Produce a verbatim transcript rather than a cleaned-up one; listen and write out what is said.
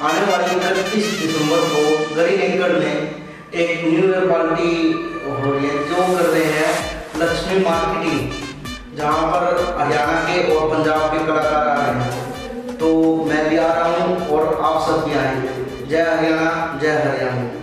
आने वाली इकतीस दिसंबर को गरी नेकड़ में एक न्यू ईयर पार्टी हो रही है जो कर रहे हैं लक्ष्मी मार्केटिंग, जहाँ पर हरियाणा के और पंजाब के कलाकार आ रहे हैं। तो मैं भी आ रहा हूँ और आप सब भी आएंगे। जय हरियाणा, जय हरियाणा।